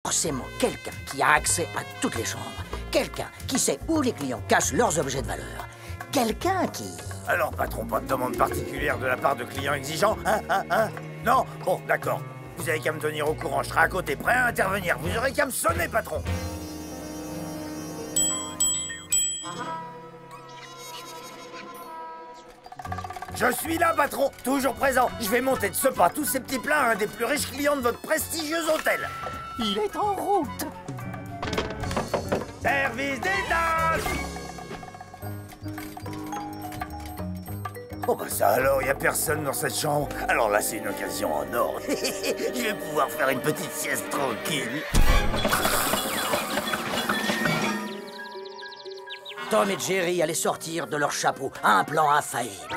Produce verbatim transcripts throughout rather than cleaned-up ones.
forcément quelqu'un qui a accès à toutes les chambres. Quelqu'un qui sait où les clients cachent leurs objets de valeur. Quelqu'un qui... Alors, patron, pas de demande particulière de la part de clients exigeants, hein, hein, hein? Non? Bon, d'accord. Vous avez qu'à me tenir au courant, je serai à côté, prêt à intervenir. Vous aurez qu'à me sonner, patron. Je suis là, patron, toujours présent. Je vais monter de ce pas tous ces petits plats à un des plus riches clients de votre prestigieux hôtel. Il est en route. Service d'étage. Oh bah ça alors, il n'y a personne dans cette chambre. Alors là, c'est une occasion en or. Je vais pouvoir faire une petite sieste tranquille. Tom et Jerry allaient sortir de leur chapeau un plan infaillible.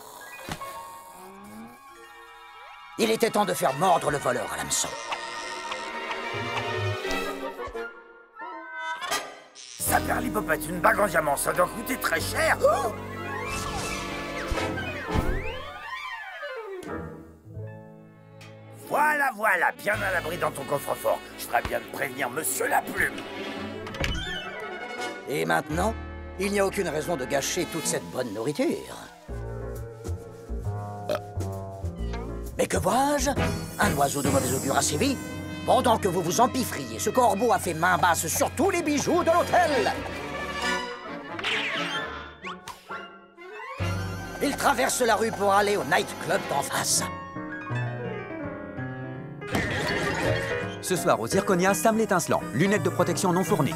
Il était temps de faire mordre le voleur à l'hameçon. Ça perlipopette, une bague en diamant, ça doit coûter très cher. Oh! Voilà, voilà, bien à l'abri dans ton coffre-fort. Je ferais bien de prévenir Monsieur la Plume. Et maintenant, il n'y a aucune raison de gâcher toute cette bonne nourriture. Mais que vois-je? Un oiseau de mauvais augure a sévi. Pendant que vous vous empiffriez, ce corbeau a fait main basse sur tous les bijoux de l'hôtel. Il traverse la rue pour aller au nightclub d'en face. Ce soir, au Zirconia, Sam l'étincelant. Lunettes de protection non fournies.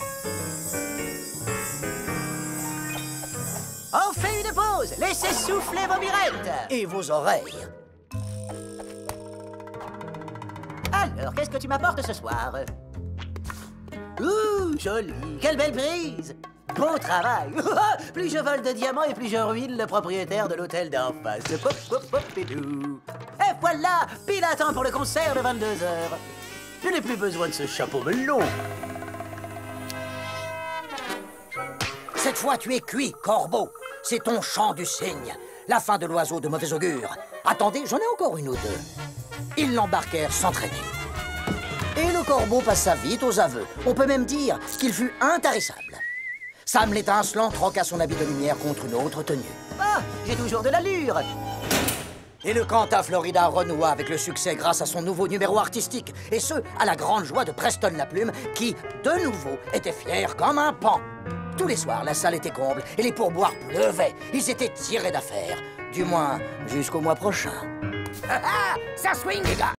On fait une pause. Laissez souffler vos mirettes. Et vos oreilles. Alors, qu'est-ce que tu m'apportes ce soir? Ouh, joli. Quelle belle brise. Beau travail. Plus je vole de diamants et plus je ruine le propriétaire de l'hôtel d'en face. Pop, pop, pop, et tout. Et voilà, pile à temps pour le concert de vingt-deux heures. Je n'ai plus besoin de ce chapeau melon. Cette fois, tu es cuit, corbeau. C'est ton chant du cygne. La fin de l'oiseau de mauvais augure. Attendez, j'en ai encore une ou deux. Ils l'embarquèrent s'entraîner. Et le corbeau passa vite aux aveux. On peut même dire qu'il fut intarissable. Sam l'étincelant troqua son habit de lumière contre une autre tenue. Ah, j'ai toujours de l'allure. Et le Quentin Florida renoua avec le succès grâce à son nouveau numéro artistique. Et ce, à la grande joie de Preston la Plume, qui, de nouveau, était fier comme un paon. Tous les soirs, la salle était comble et les pourboires pleuvaient. Ils étaient tirés d'affaire. Du moins, jusqu'au mois prochain. Ça swing, les gars.